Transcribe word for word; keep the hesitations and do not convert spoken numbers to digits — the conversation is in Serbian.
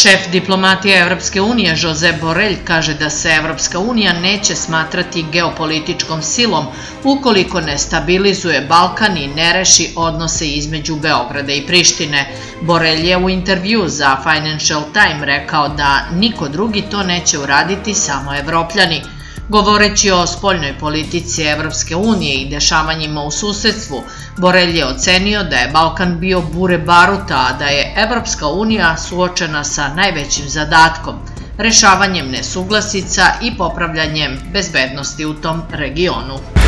Šef diplomatije Evropske unije Josep Borrell kaže da se Evropska unija neće smatrati geopolitičkom silom ukoliko ne stabilizuje Balkan i ne reši odnose između Beograda i Prištine. Borrell je u intervju za Financial Times rekao da niko drugi to neće uraditi, samo Evropljani. Govoreći o spoljnoj politici Evropske unije i dešavanjima u susedstvu, Borrell je ocenio da je Balkan bio bure baruta, a da je Evropska unija suočena sa najvećim zadatkom, rešavanjem nesuglasica i popravljanjem bezbednosti u tom regionu.